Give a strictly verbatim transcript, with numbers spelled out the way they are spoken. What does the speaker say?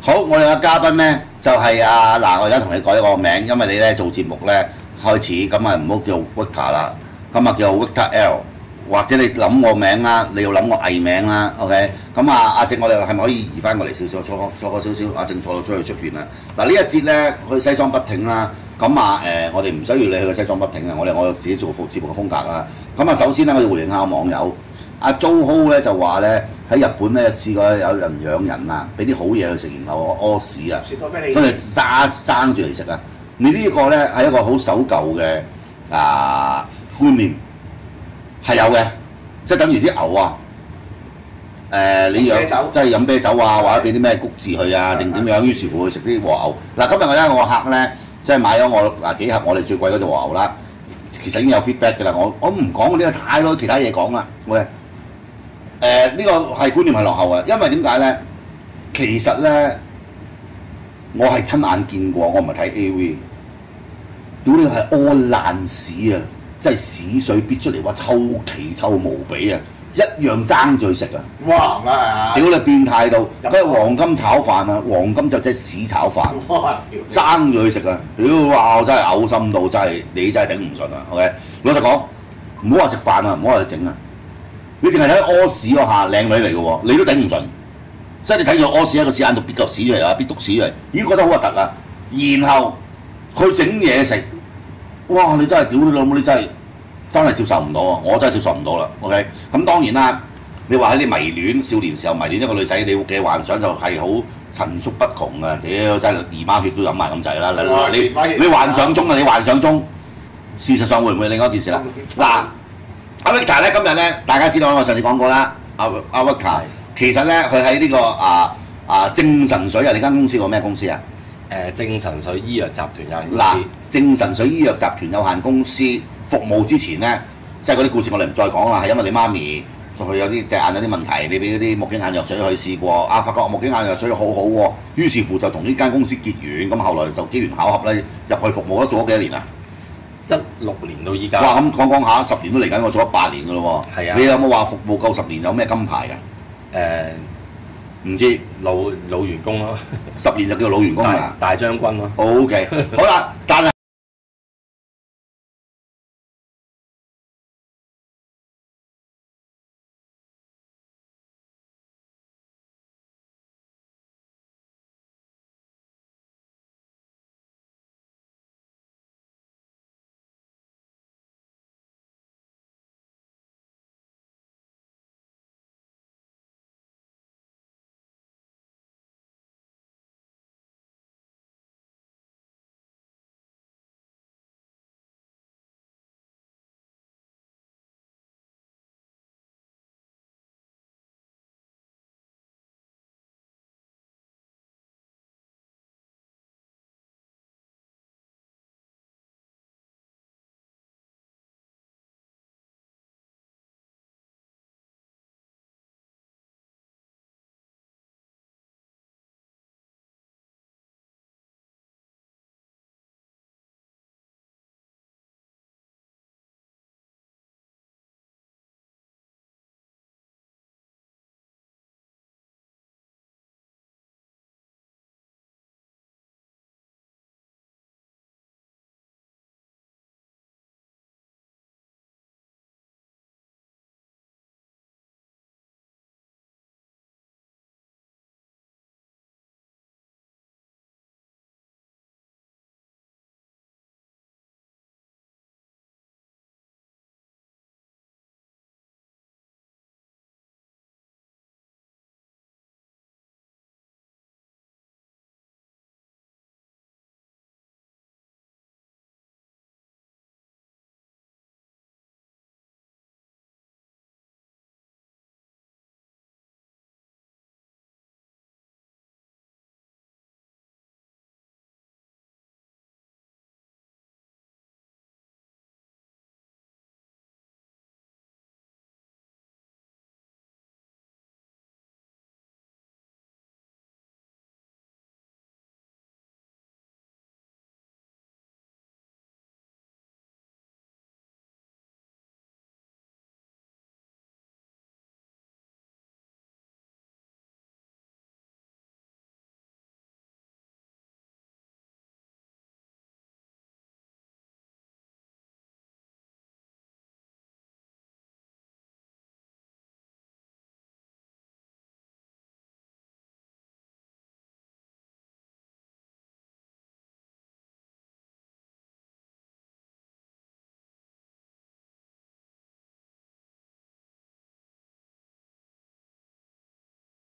好，我哋嘅嘉賓咧就係啊嗱，我而家同你改一個名，因為你咧做節目咧開始咁啊，唔好叫 Victor 啦，咁啊叫 Victor L， 或者你諗我名啦，你要諗我藝名啦 ，OK？ 咁啊，阿正我哋係咪可以移翻過嚟少少，坐坐過少少，阿正坐到出去出邊啦。嗱呢一節咧去西裝筆挺啦，咁啊誒，我哋唔需要你去個西裝筆挺啊，我哋我自己做個節目嘅風格啦。咁啊，首先咧我要回應下網友。阿 Joho 咧就話咧喺日本咧試過有人養人啊，俾啲好嘢佢食，然後屙屎啊，跟住揸爭住嚟食啊！你呢個咧係一個好守舊嘅啊觀念，係有嘅，即係等於啲牛啊，誒、呃、你養即係飲啤酒啊，或者俾啲咩谷字佢啊，定點樣？於是乎去食啲和牛。嗱，今日我咧我個客咧即係買咗我嗱幾盒我哋最貴嗰隻和牛啦，其實已經有 feedback 㗎啦，我我唔講嗰啲太多其他嘢講啦，喂。誒呢、呃這個係觀念係落後嘅，因為點解咧？其實咧，我係親眼見過，我唔係睇 A V。屌你係屙爛屎啊！即係屎水逼出嚟，哇臭奇臭無比啊！一樣爭住去食啊！ 哇唔係屌你變態到，跟住黃金炒飯啊！黃金就即係屎炒飯，爭住去食啊！屌哇！我真係嘔心到，真係你真係頂唔順啊 ！OK， 老實講，唔好話食飯啊，唔好話去整啊！你淨係睇屙屎嗰下靚女嚟嘅喎，你都頂唔順，即係你睇住屙屎喺個屎眼度逼嚿屎出嚟啊，逼篤屎出嚟，已經覺得好核突啦。然後佢整嘢食，哇！你真係屌你老母，你真係真係接受唔到啊！我真係接受唔到啦。OK， 咁當然啦，你話喺啲迷戀少年時候迷戀一個女仔，你嘅幻想就係好層出不窮啊！屌真係姨媽血都飲埋咁滯啦！你你你幻想中啊，你幻想中，事實上會唔會另外一件事啦？嗱。阿 Victor 咧今日咧，大家知道我上次講過啦。阿阿 Victor 其實咧，佢喺呢個啊啊正神水啊，你間公司個咩公司啊？ 誒正神水醫藥集團有限公司。 嗱，正神水醫藥集團有限公司服務之前咧，即係嗰啲故事我哋唔再講啦，係因為你媽咪佢有啲隻眼有啲問題，你俾嗰啲木經眼藥水去試過，啊發覺木經眼藥水好好喎，於是乎就同呢間公司結緣，咁後來就機緣巧合咧入去服務咗，做咗幾多年啊？ 一六年到依家。 哇！咁講講下，十年都嚟緊，我做咗八年噶咯喎。係啊。你有冇話服務夠十年有咩金牌㗎？誒，唔知老老員工咯。 十年就叫老員工啦。 大將軍咯。 O K， 好啦，